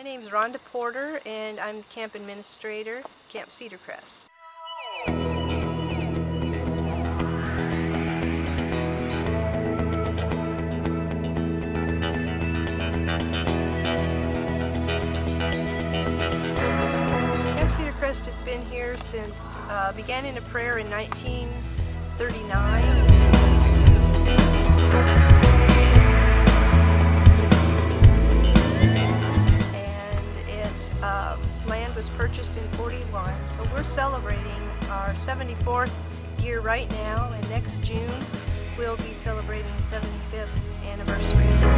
My name is Rhonda Porter, and I'm the camp administrator, Camp Cedar Crest. Camp Cedar Crest has been here since, began in a prayer in 1939. Land was purchased in '41, so we're celebrating our 74th year right now, and next June we'll be celebrating the 75th anniversary.